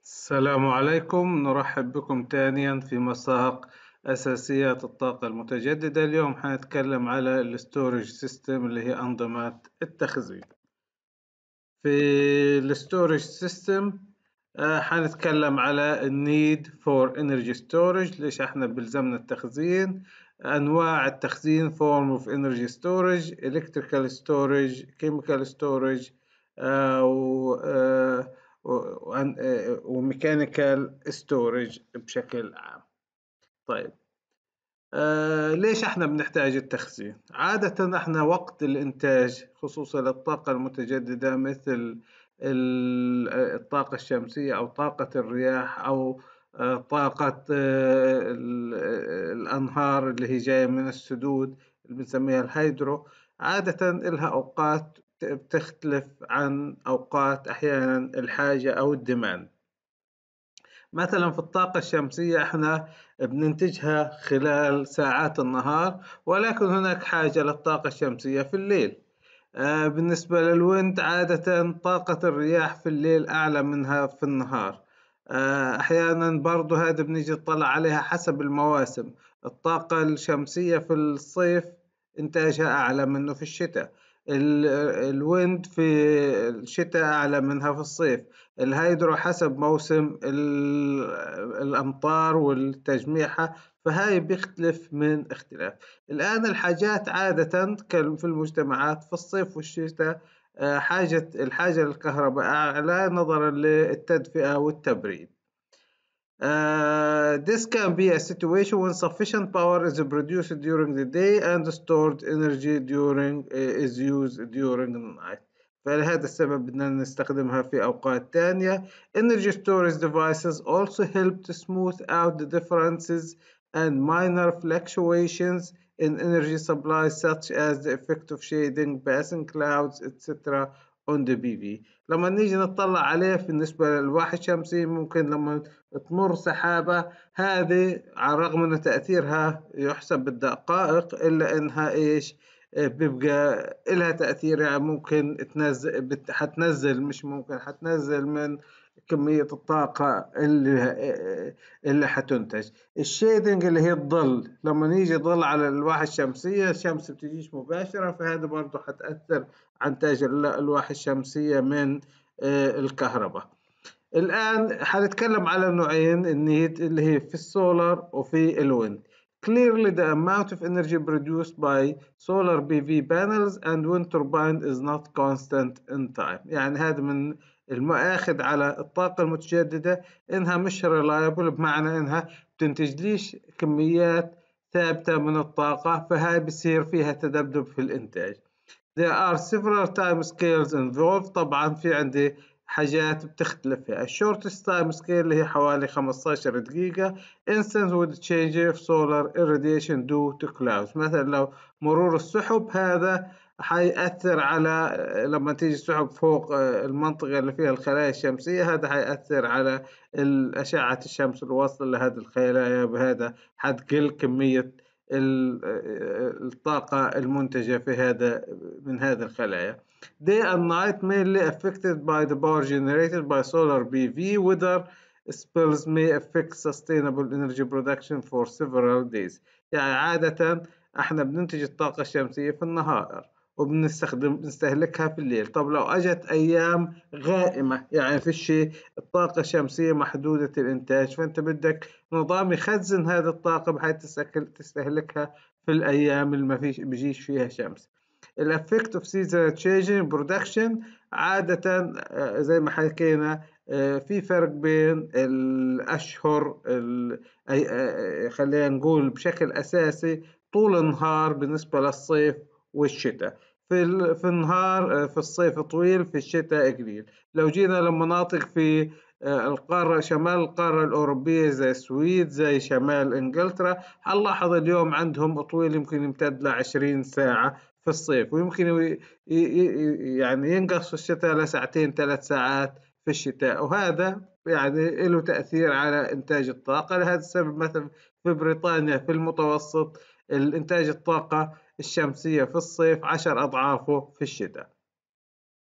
السلام عليكم، نرحب بكم ثانيا في مساق أساسيات الطاقة المتجددة. اليوم حنتكلم على الستورج سيستم اللي هي أنظمة التخزين. في الستورج سيستم حنتكلم على النيد فور انرجي ستورج. ليش احنا بلزمنا التخزين؟ انواع التخزين: form of energy storage, electrical storage, chemical storage وميكانيكال ستورج بشكل عام. طيب، ليش احنا بنحتاج التخزين؟ عادة احنا وقت الانتاج خصوصا للطاقة المتجددة مثل الطاقة الشمسية او طاقة الرياح او طاقة الانهار اللي هي جاية من السدود اللي بنسميها الهيدرو. عادة لها اوقات بتختلف عن اوقات احيانا الحاجة او الديماند. مثلا في الطاقة الشمسية احنا بننتجها خلال ساعات النهار، ولكن هناك حاجة للطاقة الشمسية في الليل. بالنسبة للويند عادة طاقة الرياح في الليل أعلى منها في النهار. أحيانا برضو هذا بنيجي نطلع عليها حسب المواسم. الطاقة الشمسية في الصيف إنتاجها أعلى منه في الشتاء. الويند في الشتاء أعلى منها في الصيف. الهيدرو حسب موسم الأمطار والتجميعها، فهاي بيختلف من اختلاف. الآن الحاجات عادة في المجتمعات في الصيف والشتاء الحاجة للكهرباء أعلى نظرا للتدفئة والتبريد. This can be a situation when sufficient power is produced during the day and stored energy is used during the night. فلهذا السبب بدنا نستخدمها في أوقات تانية. Energy storage devices also help to smooth out the differences and minor fluctuations in energy supply, such as the effect of shading, passing clouds, etc. on the PV. لما نيجي نطلع عليه بالنسبة للألواح الشمسية، ممكن لما تمر سحابة، هذه على الرغم من تأثيرها يحسب بالدقائق إلا إنها إيش بيبقى إلها تأثير. يعني ممكن حتنزل، مش ممكن حتنزل من كمية الطاقة اللي حتنتج. الشيدنج اللي هي الظل، لما نيجي ظل على الألواح الشمسية، الشمس بتجيش مباشرة، فهذا برضو حتأثر عن إنتاج الألواح الشمسية من الكهرباء. الآن حنتكلم على نوعين النيد اللي هي في السولار وفي الويند. Clearly the amount of energy produced by solar PV panels and wind turbine is not constant in time. يعني هذا من المؤاخذ على الطاقة المتجددة إنها مش reliable، بمعنى إنها بتنتج ليش كميات ثابتة من الطاقة، فهاي بصير فيها تذبذب في الإنتاج. There are several time scales involved. طبعا في عندي حاجات بتختلف فيها. shortest time scale اللي هي حوالي 15 دقيقة. instance with change of solar irradiation due to clouds. مثلا لو مرور السحب، هذا حيأثر على لما تيجي السحب فوق المنطقة اللي فيها الخلايا الشمسية، هذا حيأثر على أشعة الشمس الواصلة لهذه الخلايا، بهذا حتقل كمية الطاقة المنتجة من هذه الخلايا. Day and night mainly affected by the power generated by solar PV. Weather spells may affect sustainable energy production for several days. يعني عادة احنا بننتج الطاقة الشمسية في النهار نستهلكها في الليل. طب لو اجت ايام غائمة، يعني في الشيء الطاقة الشمسية محدودة الانتاج، فانت بدك نظام يخزن هذه الطاقة بحيث تستهلكها في الأيام اللي ما فيش بيجيش فيها شمس. الافكت اوف سيزون تشينج برودكشن، عادة زي ما حكينا في فرق بين الأشهر خلينا نقول بشكل أساسي طول النهار بالنسبة للصيف والشتاء. في النهار في الصيف طويل، في الشتاء قليل. لو جينا لمناطق في شمال القارة الأوروبية زي السويد، زي شمال إنجلترا، هنلاحظ اليوم عندهم طويل يمكن يمتد ل20 ساعة في الصيف، ويمكن يعني ينقص في الشتاء لساعتين 3 ساعات في الشتاء، وهذا يعني له تأثير على إنتاج الطاقة. لهذا السبب مثلا في بريطانيا في المتوسط الإنتاج الطاقة الشمسية في الصيف 10 أضعافه في الشتاء.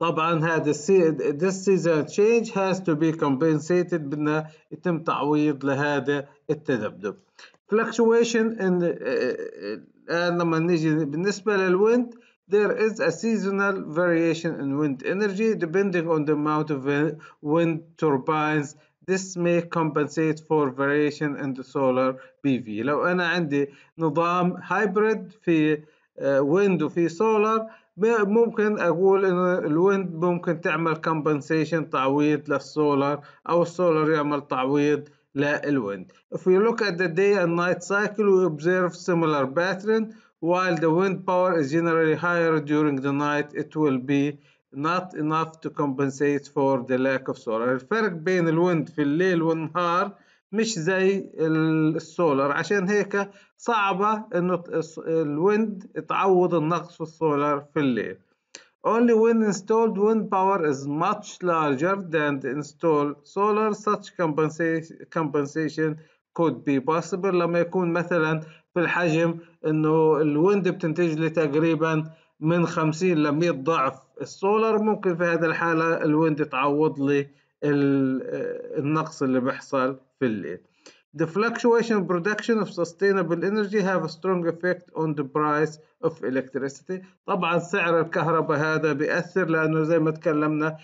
طبعا هذا this season change has to be compensated، بدنا يتم تعويض لهذا التذبذب. fluctuation in الآن لما نيجي بالنسبة للwind there is a seasonal variation in wind energy depending on the amount of wind turbines. This may compensate for variation in the solar PV. لو أنا عندي نظام hybrid في wind وفي solar، ممكن أقول إن الويند ممكن تعمل compensation تعويض للسولار، أو السولار يعمل تعويض للويند. If we look at the day and night cycle we observe similar pattern. While the wind power is generally higher during the night, it will be not enough to compensate for the lack of solar. الفرق بين الويند في الليل والنهار مش زي السولار، عشان هيك صعبة انه الويند تعوض النقص في السولار في الليل. Only when installed wind power is much larger than the installed solar such compensation could be possible. لما يكون مثلا في الحجم انه الويند بتنتج لي تقريبا من 50 ل 100 ضعف السولار، ممكن في هذه الحالة الويند تعوض لي النقص اللي بيحصل في الليل. The fluctuation production of sustainable energy have a strong effect on the price of electricity. طبعا سعر الكهرباء هذا بيأثر، لأنه زي ما تكلمنا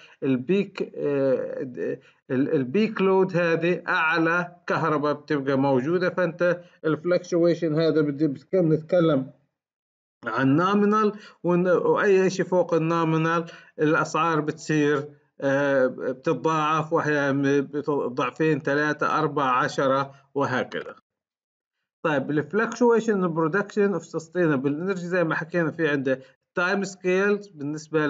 البيك لود هذه أعلى كهرباء بتبقى موجودة، فأنت الفلكشويشن هذا بنتكلم عن نومينال، وأي شيء فوق النومينال الأسعار بتصير بتتضاعف، وأحيانا ضعفين 3 4 10 وهكذا. طيب الفلكشويشن برودكشن اوف سستينبل انرجي زي ما حكينا في عنده تايم سكيلز بالنسبه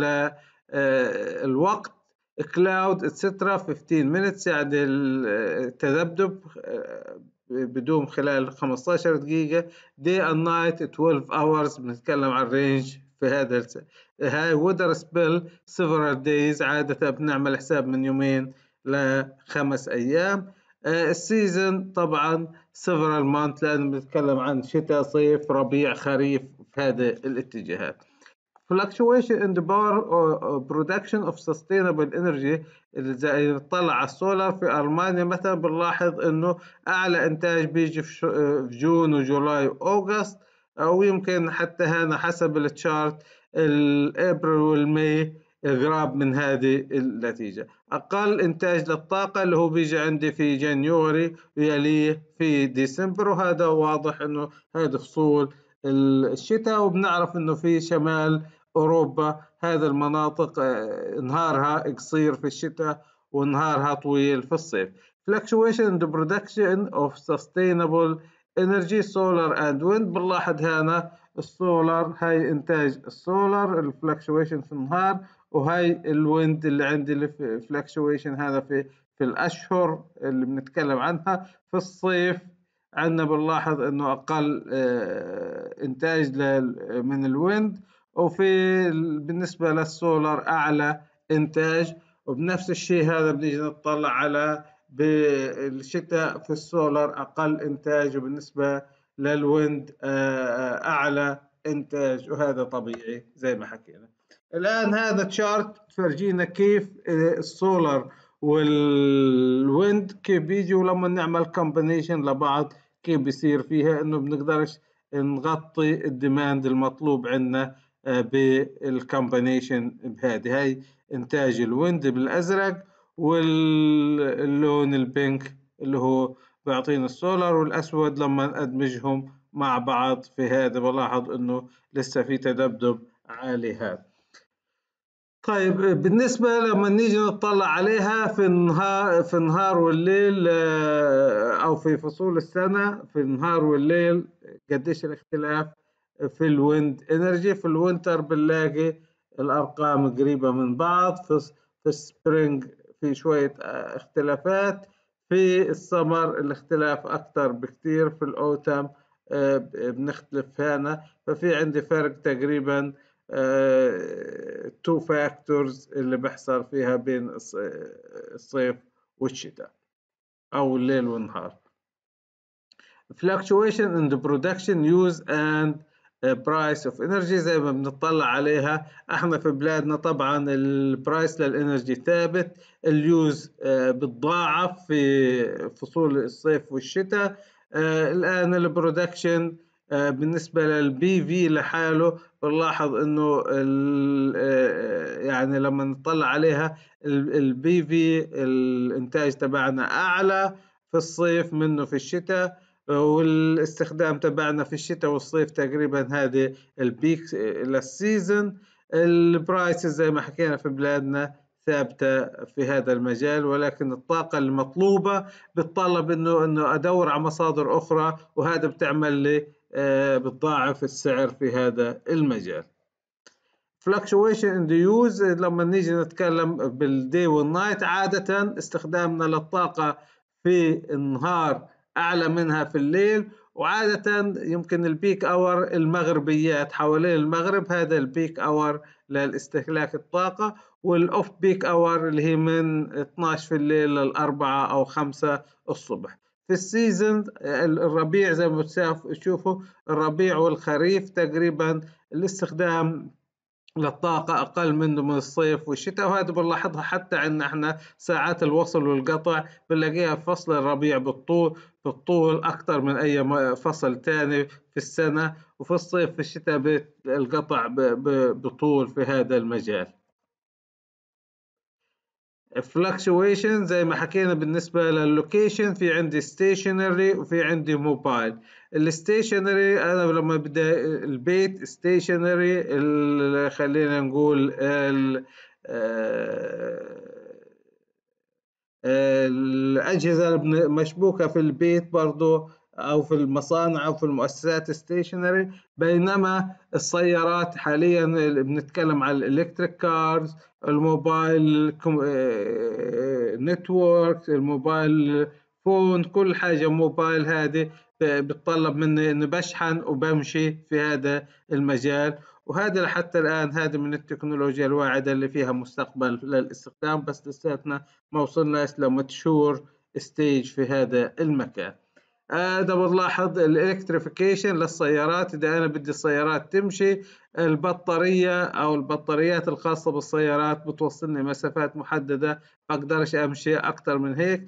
للوقت، كلاود اتسترا 15 minutes، يعني التذبذب بدوم خلال 15 دقيقه. day and night 12 hours، بنتكلم عن رينج في هذا هاي وذر سبيل several days، عاده بنعمل حساب من يومين ل5 ايام. السيزن طبعا several months، لأن بنتكلم عن شتاء صيف ربيع خريف في هذه الاتجاهات. fluctuation in the power or production of sustainable energy، إذا نطلع على السولار في ألمانيا مثلا بنلاحظ إنه أعلى إنتاج بيجي في جون وجولاي وأوغست، أو يمكن حتى هنا حسب التشارت الأبريل والماي قراب من هذه النتيجة. أقل إنتاج للطاقة اللي هو بيجي عندي في جانيوري ويليه في ديسمبر، وهذا واضح إنه هذا فصول الشتاء، وبنعرف إنه في شمال أوروبا هذه المناطق نهارها قصير في الشتاء ونهارها طويل في الصيف. fluctuation in the production of sustainable energy solar and wind، بنلاحظ هنا السولار هاي إنتاج السولار الفلكشويشن في النهار، وهاي الويند اللي عندي الفلكشويشن هذا في الأشهر اللي بنتكلم عنها. في الصيف عندنا بنلاحظ إنه أقل إنتاج من الويند، وفي بالنسبة للسولار أعلى إنتاج. وبنفس الشيء هذا بنيجي نطلع على بالشتاء في السولار أقل إنتاج، وبالنسبة للويند أعلى إنتاج، وهذا طبيعي زي ما حكينا. الآن هذا تشارت تفرجينا كيف السولار والويند كيف بيجوا لما نعمل كومبينيشن لبعض، كيف بيصير فيها إنه بنقدرش نغطي الديماند المطلوب عندنا بالكومبينيشن بهذه. هاي إنتاج الويند بالأزرق، واللون البينك اللي هو بيعطينا السولار، والأسود لما أدمجهم مع بعض في هذا بلاحظ إنه لسه في تذبذب عالي هذا. طيب بالنسبة لما نيجي نطلع عليها في النهار والليل، أو في فصول السنة في النهار والليل قديش الاختلاف في الويند انرجي. في الوينتر بنلاقي الأرقام قريبة من بعض، في السبرينج في شوية اختلافات، في السمر الاختلاف أكثر بكتير، في الأوتم بنختلف هنا. ففي عندي فرق تقريبا 2 factors اللي بيحصل فيها بين الصيف والشتاء أو الليل والنهار. fluctuation in the production use and برايس اوف انرجي زي ما بنطلع عليها احنا في بلادنا. طبعا البرايس للانرجي ثابت، اليوز بتضاعف في فصول الصيف والشتاء. الان البرودكشن بالنسبة للبي في لحاله بنلاحظ انه يعني لما نطلع عليها البي في الانتاج تبعنا اعلى في الصيف منه في الشتاء، والاستخدام تبعنا في الشتاء والصيف تقريبا هذه البيك للسيزن. البرايس زي ما حكينا في بلادنا ثابتة في هذا المجال، ولكن الطاقة المطلوبة بتطلب انه ادور على مصادر اخرى، وهذا بتعمل لي بتضاعف السعر في هذا المجال. fluctuation in the use لما نيجي نتكلم بالدي والنايت، عادة استخدامنا للطاقة في النهار أعلى منها في الليل، وعادة يمكن البيك أور المغربيات حوالين المغرب هذا البيك أور للاستهلاك الطاقة، والأوف بيك أور اللي هي من 12 في الليل للأربعة أو 5 الصبح. في السيزن الربيع زي ما تشوفوا الربيع والخريف تقريبا الاستخدام للطاقة أقل منه من الصيف والشتاء، وهذا بنلاحظها حتى عندنا احنا ساعات الوصل والقطع بنلاقيها في فصل الربيع بالطول أكثر من أي فصل تاني في السنة، وفي الصيف في الشتاء القطع بطول في هذا المجال. fluctuation زي ما حكينا بالنسبة لللوكيشن، في عندي stationary وفي عندي موبايل. الستيشنري أنا لما بدي البيت stationary خلينا نقول الأجهزة المشبوكة في البيت برضو أو في المصانع أو في المؤسسات ستيشنري، بينما السيارات حاليا بنتكلم على الإلكتريك كارز، الموبايل نتورك، الموبايل فون، كل حاجة موبايل هذه بتطلب مني إني بشحن وبمشي في هذا المجال. وهذا حتى الآن هذه من التكنولوجيا الواعدة اللي فيها مستقبل للاستخدام، بس لساتنا ما وصلناش لماتشور ستيج في هذا المكان. هذا بنلاحظ الالكتريفيكيشن للسيارات، اذا انا بدي السيارات تمشي البطارية او البطاريات الخاصة بالسيارات بتوصلني مسافات محددة، بقدرش امشي اكتر من هيك.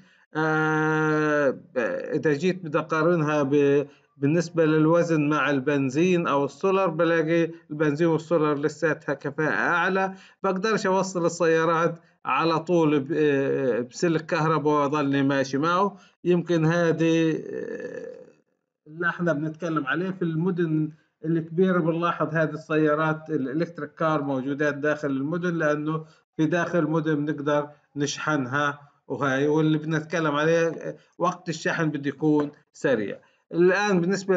اذا جيت بدي اقارنها بالنسبة للوزن مع البنزين او السولر، بلاقي البنزين والسولر لساتها كفاءة اعلى، بقدرش اوصل السيارات على طول بسلك كهرباء واظلني ماشي معه. يمكن هذه اللي احنا بنتكلم عليه في المدن الكبيرة، بنلاحظ هذه السيارات الالكتريك كار موجودات داخل المدن، لانه في داخل المدن بنقدر نشحنها، وهاي واللي بنتكلم عليه وقت الشحن بده يكون سريع. الان بالنسبه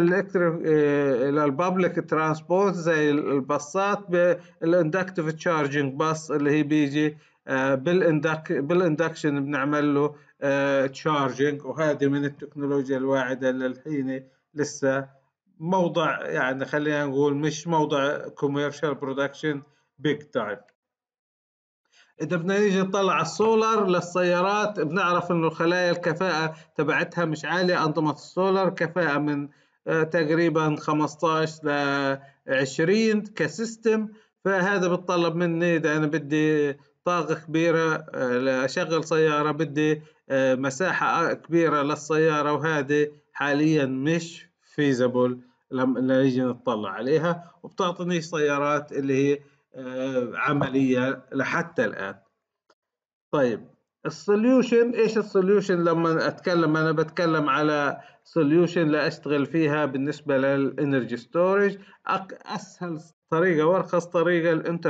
للبابليك ترانسبورت زي الباصات بالاندكتيف تشارجنج باص اللي هي بيجي بالاندكشن بنعمل له تشارجنج، وهذه من التكنولوجيا الواعدة للحين لسه موضع يعني خلينا نقول مش موضع كوميرشال برودكشن بيج تايم. إذا بدنا نيجي نطلع على السولار للسيارات، بنعرف إنه خلايا الكفاءة تبعتها مش عالية. أنظمة السولار كفاءة من تقريبا 15 ل 20 كسيستم، فهذا بتطلب مني إذا أنا بدي طاقة كبيرة لأشغل سيارة، بدي مساحة كبيرة للسيارة، وهذه حاليا مش فيزبل لما نيجي نطلع عليها، وبتعطيني سيارات اللي هي عملية لحتى الآن. طيب السوليوشن، ايش السوليوشن؟ لما اتكلم انا بتكلم على سوليوشن لاشتغل فيها بالنسبه للانرجي ستورج. اسهل طريقه وارخص طريقه الانتر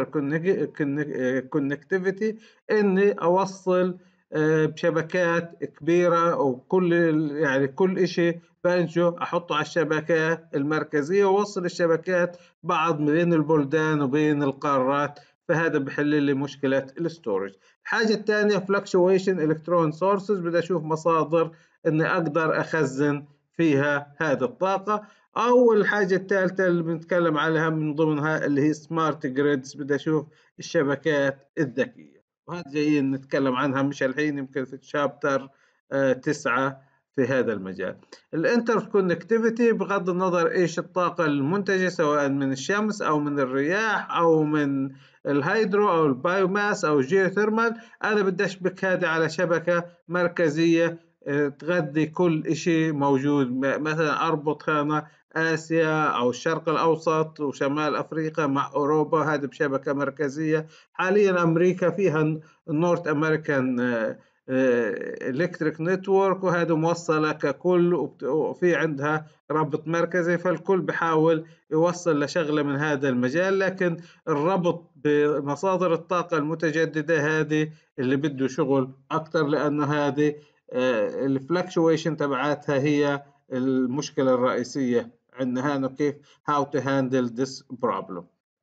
كونكتيفيتي، اني اوصل بشبكات كبيره، وكل يعني كل اشي بنجو احطه على الشبكات المركزيه، واوصل الشبكات بعض بين البلدان وبين القارات، فهذا بحل لي مشكله الستورج. الحاجة الثانية fluctuation electron sources، بدي أشوف مصادر إني أقدر أخزن فيها هذه الطاقة. أو الحاجة الثالثة اللي بنتكلم عليها من ضمنها اللي هي سمارت جريدز، بدي أشوف الشبكات الذكية، وهذا جايين نتكلم عنها مش الحين، يمكن في تشابتر 9 في هذا المجال. الانتر كونكتيفيتي بغض النظر ايش الطاقة المنتجة، سواء من الشمس او من الرياح او من الهيدرو او البايوماس او الجيوثيرمال، انا بدي اشبك هذه على شبكة مركزية تغذي كل اشي موجود. مثلا اربط هنا اسيا او الشرق الاوسط وشمال افريقيا مع اوروبا، هذه بشبكة مركزية. حاليا امريكا فيها النورث امريكان الكتريك نتورك، وهذا موصلة ككل، وفي عندها ربط مركزي، فالكل بحاول يوصل لشغلة من هذا المجال. لكن الربط بمصادر الطاقة المتجددة هذه اللي بده شغل أكتر، لأنه هذه الفلكشويشن تبعاتها هي المشكلة الرئيسية عندنا هنا، كيف how to handle this problem.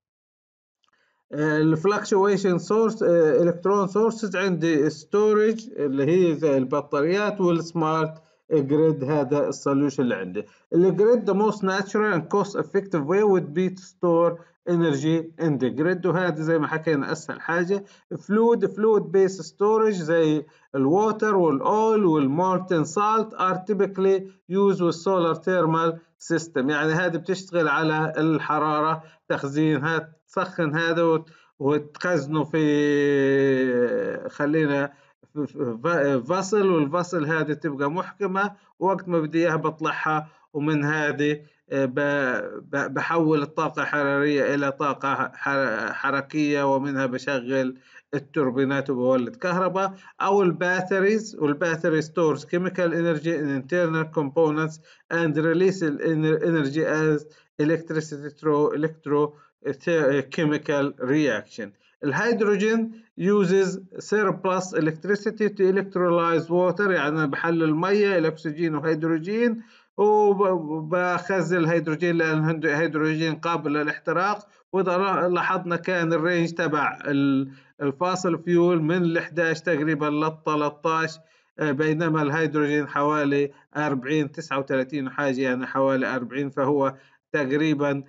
الفلكشويشن سورس الكترون سورسز عندي ستورج اللي هي زي البطاريات، والسمارت جريد هذا السوليوشن اللي عندي. الجريد the most natural and cost effective way would be to store energy in the grid، وهذا زي ما حكينا اسهل حاجه. fluid based storage زي الووتر والاويل والمولتن سالت are typically used with solar thermal system، يعني هذه بتشتغل على الحراره، تخزينها، تسخن هذا وتخزنه في خلينا فصل، والفصل هذه تبقى محكمة، وقت ما بدي اياها بطلعها، ومن هذه بحول الطاقة الحرارية إلى طاقة حركية، ومنها بشغل التوربينات وبولد كهرباء. أو الباتريز، والباتري stores chemical energy in internal components and release energy as electricity through electrochemical reaction. الهيدروجين uses surplus electricity to electrolyze water، يعني بحلل مية إلى أكسجين وهيدروجين، وبخزن الهيدروجين لأن الهيدروجين قابل للاحتراق. وإذا لاحظنا كان الرينج تبع الفاصل فيول من ال 11 تقريبا لل 13، بينما الهيدروجين حوالي 40 39 وحاجة، يعني حوالي 40، فهو تقريبا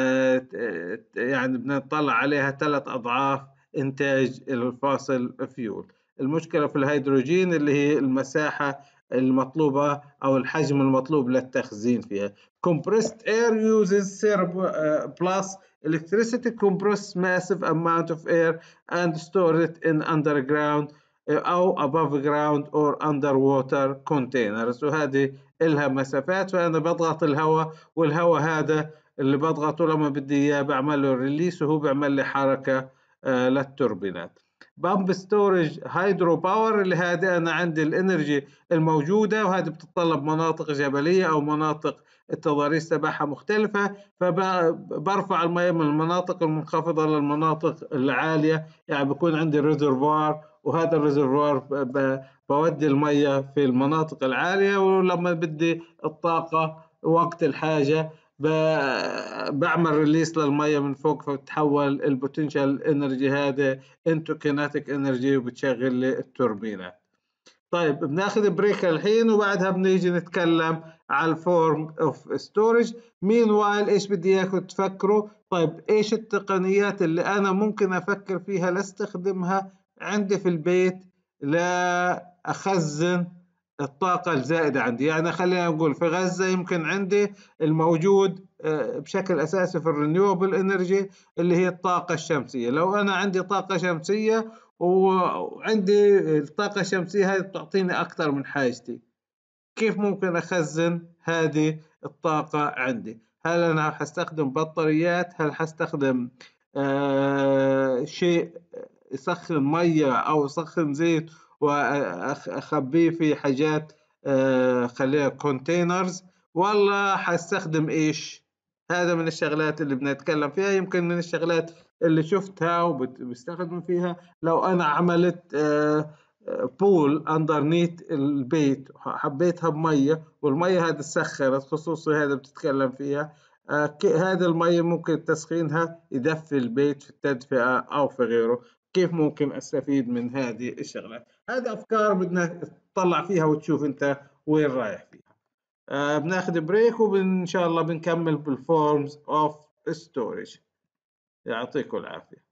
يعني بنطلع عليها 3 أضعاف إنتاج الفاصل فيول. المشكلة في الهيدروجين اللي هي المساحة المطلوبة أو الحجم المطلوب للتخزين فيها. compressed air uses surplus electricity compress massive amount of air and store it in underground أو above ground or underwater containers، وهذه إلها مسافات، فأنا بضغط الهواء، والهواء هذا اللي بضغطه لما بدي إياه بعمل له ريليس، وهو بيعمل لي حركة للتوربينات. بامب ستورج هيدرو باور، اللي هذه أنا عندي الإنرجي الموجودة، وهذه بتتطلب مناطق جبلية أو مناطق التضاريس تبعها مختلفة، فبرفع المياه من المناطق المنخفضة للمناطق العالية، يعني بكون عندي ريزرفوار، وهذا الريزرفوار بودي المياه في المناطق العالية، ولما بدي الطاقة وقت الحاجة بعمل ريليس للمية من فوق، فتتحول البوتنشال انرجي هذا انتو كيناتيك انرجي، وبتشغل لي التوربينات. طيب بناخذ بريك الحين، وبعدها بنيجي نتكلم على الفورم اوف ستورج. مين وايل ايش بدي اياكم تفكروا؟ طيب ايش التقنيات اللي انا ممكن افكر فيها لاستخدمها عندي في البيت لا اخزن الطاقة الزائدة عندي؟ يعني خلينا نقول في غزة يمكن عندي الموجود بشكل أساسي في الرينيوبل انرجي اللي هي الطاقة الشمسية. لو أنا عندي طاقة شمسية وعندي الطاقة الشمسية هذه تعطيني أكثر من حاجتي، كيف ممكن أخزن هذه الطاقة عندي؟ هل أنا حستخدم بطاريات؟ هل حستخدم شيء يسخن مية أو يسخن زيت وأخبيه في حاجات خليها كونتينرز، ولا حستخدم إيش؟ هذا من الشغلات اللي بنتكلم فيها، يمكن من الشغلات اللي شفتها وبستخدم فيها. لو أنا عملت بول أندرنيت البيت، حبيتها بمية، والمية هذه سخنت، خصوصي هذا بتتكلم فيها، هذا المية ممكن تسخينها يدفي البيت في التدفئة أو في غيره. كيف ممكن أستفيد من هذه الشغلات؟ هذه أفكار بدنا تطلع فيها وتشوف أنت وين رايح فيها. بناخذ بريك، وإن شاء الله بنكمل بالفورمز أوف ستورج. يعطيكم العافية.